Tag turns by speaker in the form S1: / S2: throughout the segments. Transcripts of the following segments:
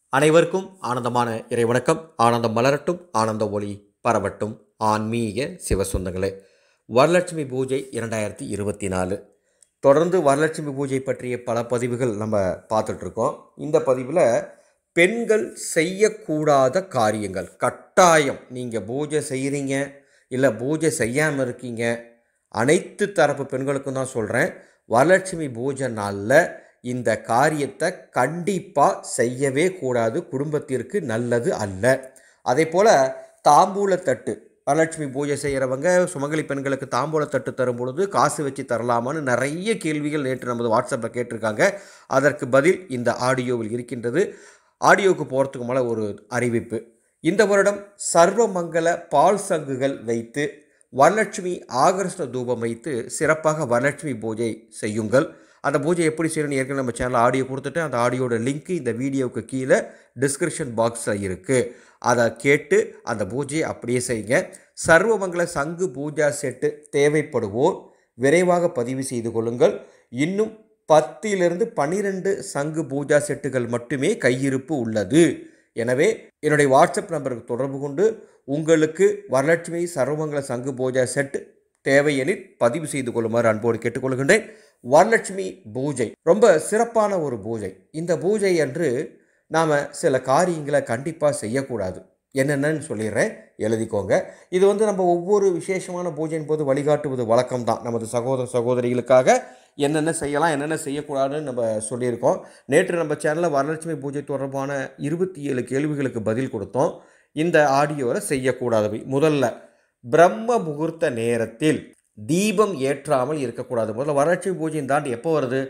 S1: அனைவருக்கும் ஆனந்தமான இறைவணக்கம். ஆனந்தம் மலரட்டும், ஆனந்த ஒளி பரவட்டும். ஆன்மீக சிவசொந்தங்களே, வரலட்சுமி பூஜை 2024 தொடர்ந்து வரலட்சுமி பூஜை பற்றிய பல பதிவுகள் நம்ம பார்த்துட்ருக்கோம். இந்த பதிவில் பெண்கள் செய்யக்கூடாத காரியங்கள், கட்டாயம் நீங்கள் பூஜை செய்கிறீங்க இல்லை பூஜை செய்யாமல் இருக்கீங்க, அனைத்து தரப்பு பெண்களுக்கும் தான் சொல்கிறேன். வரலட்சுமி பூஜை நாளில் இந்த காரியத்தை கண்டிப்பாக செய்யவே கூடாது, குடும்பத்திற்கு நல்லது அல்ல. அதே போல் தாம்பூலத்தட்டு, வரலட்சுமி பூஜை செய்கிறவங்க சுமங்கலி பெண்களுக்கு தாம்பூலத்தட்டு தரும் பொழுது காசு வச்சு தரலாமான்னு நிறைய கேள்விகள் நேற்று நமது வாட்ஸ்அப்பில் கேட்டிருக்காங்க. அதற்கு பதில் இந்த ஆடியோவில் இருக்கின்றது. ஆடியோவுக்கு போகிறதுக்கு மேலே ஒரு அறிவிப்பு. இந்த வருடம் சர்வமங்கல பால் சங்குகள் வைத்து வரலட்சுமி ஆகர்ஷ்ண தூபம் வைத்து சிறப்பாக வரலட்சுமி பூஜை செய்யுங்கள். அந்த பூஜை எப்படி செய்யணும்னு ஏற்கனவே நம்ம சேனலில் ஆடியோ கொடுத்துட்டு, அந்த ஆடியோட லிங்க்கு இந்த வீடியோவுக்கு கீழே டிஸ்கிரிப்ஷன் பாக்ஸில் இருக்குது. அதை கேட்டு அந்த பூஜையை அப்படியே செய்யுங்க. சர்வமங்கல சங்கு பூஜா செட்டு தேவைப்படுவோர் விரைவாக பதிவு செய்து கொள்ளுங்கள். இன்னும் 10 to 12 சங்கு பூஜா செட்டுகள் மட்டுமே கையிருப்பு உள்ளது. எனவே என்னுடைய வாட்ஸ்அப் நம்பருக்கு தொடர்பு கொண்டு உங்களுக்கு வரலட்சுமி சர்வமங்கல சங்கு பூஜா செட் தேவையெனில் பதிவு செய்து கொள்ளுமாறு அன்போடு கேட்டுக்கொள்கின்றேன். வரலட்சுமி பூஜை ரொம்ப சிறப்பான ஒரு பூஜை. இந்த பூஜை அன்று நாம் சில காரியங்களை கண்டிப்பாக செய்யக்கூடாது. என்னென்னு சொல்லிடுறேன், எழுதிக்கோங்க. இது நம்ம ஒவ்வொரு விசேஷமான பூஜையின் போது வழிகாட்டுவது வழக்கம்தான். நமது சகோதர சகோதரிகளுக்காக என்னென்ன செய்யலாம், என்னென்ன செய்யக்கூடாதுன்னு நம்ம சொல்லியிருக்கோம். நேற்று நம்ம சேனலில் வரலட்சுமி பூஜை தொடர்பான 27 கேள்விகளுக்கு பதில் கொடுத்தோம். இந்த ஆடியோவில் செய்யக்கூடாதவை: முதல்ல, பிரம்ம முகூர்த்த நேரத்தில் தீபம் ஏற்றாமல் இருக்கக்கூடாது. முதல்ல வரலட்சுமி பூஜையின் தாண்டி எப்போ வருது?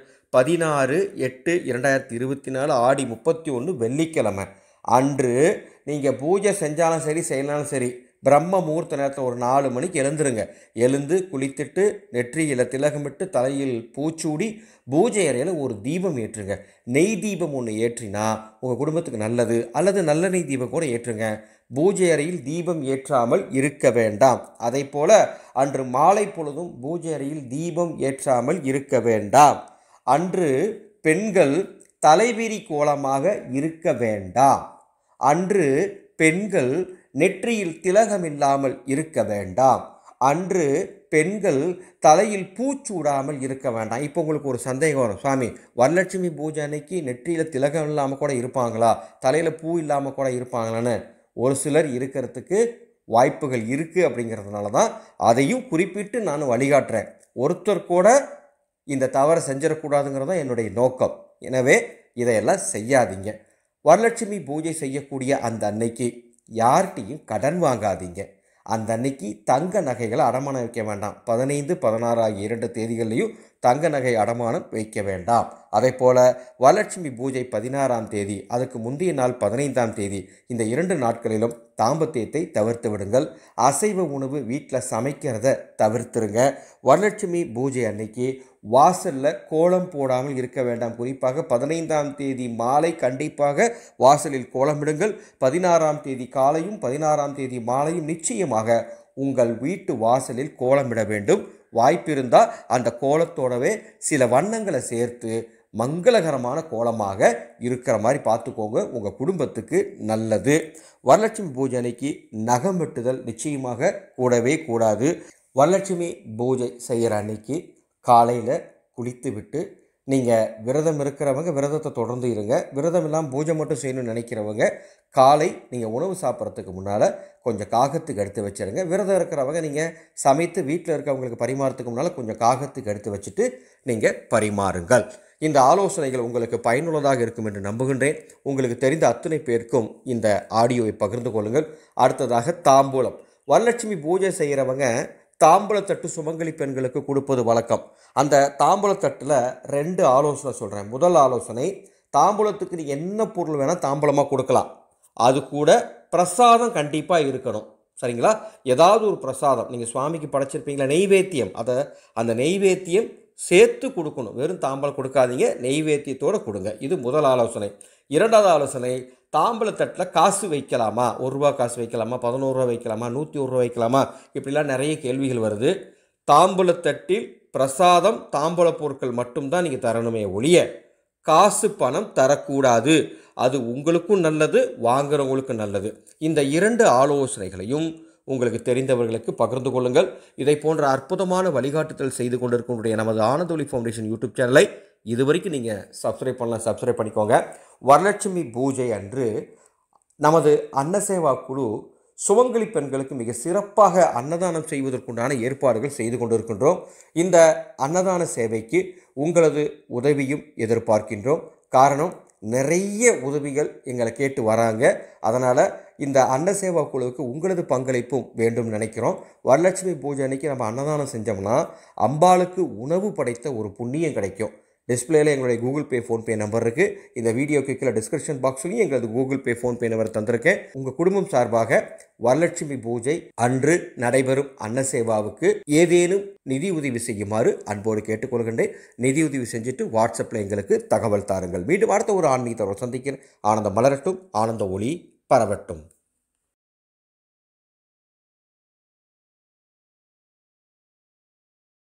S1: 16/8/2024 ஆடி 31 வெள்ளிக்கிழமை அன்று நீங்கள் பூஜை செஞ்சாலும் சரி செய்யலாலும் சரி, பிரம்ம முகூர்த்த நேரத்தில் ஒரு 4 மணிக்கு எழுந்துருங்க. எழுந்து குளித்துட்டு நெற்றியில் திலகமிட்டு தலையில் பூச்சூடி பூஜை அறையில் ஒரு தீபம் ஏற்றுங்க. நெய் தீபம் ஒன்று ஏற்றினா உங்கள் குடும்பத்துக்கு நல்லது. அல்லது நல்ல நெய் தீபம் கூட ஏற்றுங்க. பூஜை அறையில் தீபம் ஏற்றாமல் இருக்க வேண்டாம். அதை போல் அன்று மாலை பொழுதும் பூஜை அறையில் தீபம் ஏற்றாமல் இருக்க வேண்டாம். அன்று பெண்கள் தலைவிரி கோலமாக இருக்க வேண்டாம். அன்று பெண்கள் நெற்றியில் திலகம் இல்லாமல் இருக்க வேண்டாம். அன்று பெண்கள் தலையில் பூச்சூடாமல் இருக்க வேண்டாம். இப்போ உங்களுக்கு ஒரு சந்தேகம் வரும், சுவாமி வரலட்சுமி பூஜை அன்னைக்கு நெற்றியில் திலகம் இல்லாமல் கூட இருப்பாங்களா, தலையில் பூ இல்லாமல் கூட இருப்பாங்களான்னு ஒரு சிலர் இருக்கிறதுக்கு வாய்ப்புகள் இருக்குது. அப்படிங்கிறதுனால தான் அதையும் குறிப்பிட்டு நான் வழிகாட்டுறேன். ஒருத்தர் கூட இந்த தவறை செஞ்சிடக்கூடாதுங்கிறது தான் என்னுடைய நோக்கம். எனவே இதையெல்லாம் செய்யாதீங்க. வரலட்சுமி பூஜை செய்யக்கூடிய அந்த அன்னைக்கு யார்கிட்டையும் கடன் வாங்காதீங்க. அந்த அன்னைக்கு தங்க நகைகளை அடமானம் வைக்க வேண்டாம். 15, 16 ஆகிய 2 தேதிகள்லையும் தங்க நகை அடமானம் வைக்க வேண்டாம். அதே போல் வரலட்சுமி பூஜை 16ஆம் தேதி, அதுக்கு முந்தைய நாள் 15ஆம் தேதி, இந்த 2 நாட்களிலும் தாம்பத்தியத்தை தவிர்த்து விடுங்கள். அசைவ உணவு வீட்டில் சமைக்கிறத தவிர்த்துருங்க. வரலட்சுமி பூஜை அன்னைக்கு வாசலில் கோலம் போடாமல் இருக்க வேண்டாம். குறிப்பாக 15ஆம் தேதி மாலை கண்டிப்பாக வாசலில் கோலமிடுங்கள். 16ஆம் தேதி காலையும் 16ஆம் தேதி மாலையும் நிச்சயமாக உங்கள் வீட்டு வாசலில் கோலமிட வேண்டும். வாய்ப்பிருந்தால் அந்த கோலத்தோடவே சில வண்ணங்களை சேர்த்து மங்களகரமான கோலமாக இருக்கிற மாதிரி பார்த்துக்கோங்க. உங்கள் குடும்பத்துக்கு நல்லது. வரலட்சுமி பூஜை அன்னைக்கு நகம் வெட்டுதல் நிச்சயமாக கூடவே கூடாது. வரலட்சுமி பூஜை செய்கிற அன்னைக்கு காலையில் குளித்து விட்டு, நீங்கள் விரதம் இருக்கிறவங்க விரதத்தை தொடர்ந்து இருங்க. விரதம் இல்லாமல் பூஜை மட்டும் செய்யணும்னு நினைக்கிறவங்க காலை நீங்கள் உணவு சாப்பிட்றதுக்கு முன்னால் கொஞ்சம் காகத்துக்கு எடுத்து வச்சுருங்க. விரதம் இருக்கிறவங்க நீங்கள் சமைத்து வீட்டில் இருக்கிறவங்களுக்கு பரிமாறத்துக்கு முன்னால் கொஞ்சம் காகத்துக்கு எடுத்து வச்சுட்டு நீங்கள் பரிமாறுங்கள். இந்த ஆலோசனைகள் உங்களுக்கு பயனுள்ளதாக இருக்கும் என்று நம்புகின்றேன். உங்களுக்கு தெரிந்த அத்தனை பேருக்கும் இந்த ஆடியோவை பகிர்ந்து கொள்ளுங்கள். அடுத்ததாக தாம்பூலம். வரலட்சுமி பூஜை செய்கிறவங்க தாம்பூலத்தட்டு சுமங்கலி பெண்களுக்கு கொடுப்பது வழக்கம். அந்த தாம்பூலத்தட்டில் 2 ஆலோசனை சொல்கிறேன். முதல் ஆலோசனை, தாம்பூலத்துக்கு நீங்கள் என்ன பொருள் வேணால் தாம்பூலமாக கொடுக்கலாம். அது கூட பிரசாதம் கண்டிப்பாக இருக்கணும். சரிங்களா? ஏதாவது ஒரு பிரசாதம் நீங்கள் சுவாமிக்கு படைச்சிருப்பீங்களா, நெய்வேத்தியம், அந்த நெய்வேத்தியம் சேர்த்து கொடுக்கணும். வெறும் தாம்பலம் கொடுக்காதீங்க, நெய்வேத்தியத்தோடு கொடுங்க. இது முதல் ஆலோசனை. இரண்டாவது ஆலோசனை, தாம்பலத்தட்டில் காசு வைக்கலாமா, 1 ரூபா காசு வைக்கலாமா, 11 ரூபா வைக்கலாமா, 101 ரூபா வைக்கலாமா, இப்படிலாம் நிறைய கேள்விகள் வருது. தாம்பலத்தட்டில் பிரசாதம் தாம்பல பொருட்கள் மட்டும்தான் நீங்கள் தரணுமே ஒழிய காசு பணம் தரக்கூடாது. அது உங்களுக்கும் நல்லது, வாங்குறவங்களுக்கும் நல்லது. இந்த 2 ஆலோசனைகளையும் உங்களுக்கு தெரிந்தவர்களுக்கு பகிர்ந்து கொள்ளுங்கள். இதை போன்ற அற்புதமான வழிகாட்டுதல் செய்து கொண்டிருக்கின்ற நமது ஆனந்தொளி ஃபவுண்டேஷன் யூடியூப் சேனலை இதுவரைக்கும் நீங்கள் சப்ஸ்கிரைப் பண்ணலாம், சப்ஸ்கிரைப் பண்ணிக்கோங்க. வரலட்சுமி பூஜை அன்று நமது அன்னசேவா குழு சுமங்கலி பெண்களுக்கு மிக சிறப்பாக அன்னதானம் செய்வதற்குண்டான ஏற்பாடுகள் செய்து கொண்டிருக்கின்றோம். இந்த அன்னதான சேவைக்கு உங்களது உதவியும் எதிர்பார்க்கின்றோம். காரணம், நிறைய உதவிகள் எங்களை கேட்டு வராங்க. அதனால் இந்த அன்னசேவா குழுவுக்கு உங்களது பங்களிப்பும் வேண்டும் நினைக்கிறோம். வரலட்சுமி பூஜை அன்னைக்கு நம்ம அன்னதானம் செஞ்சோம்னா அம்பாளுக்கு உணவு படைத்த ஒரு புண்ணியம் கிடைக்கும். டிஸ்பிளேயில் எங்களுடைய கூகுள் பே, ஃபோன்பே நம்பர் இருக்குது. இந்த வீடியோக்கு கீழே டிஸ்கிரிப்ஷன் பாக்ஸ்லையும் எங்களது கூகுள் பே, ஃபோன்பே நம்பர் தந்திருக்கேன். உங்கள் குடும்பம் சார்பாக வரலட்சுமி பூஜை அன்று நடைபெறும் அன்னசேவாவுக்கு ஏதேனும் நிதி உதவி செய்யுமாறு அன்போடு கேட்டுக்கொள்கின்றேன். நிதி உதவி செஞ்சுட்டு வாட்ஸ்அப்பில் எங்களுக்கு தகவல் தாருங்கள். மீண்டும் அடுத்த ஒரு ஆன்மீக தகவல் சந்திக்கிறேன். ஆனந்தம் மலரட்டும், ஆனந்த ஒளி பரவட்டும்.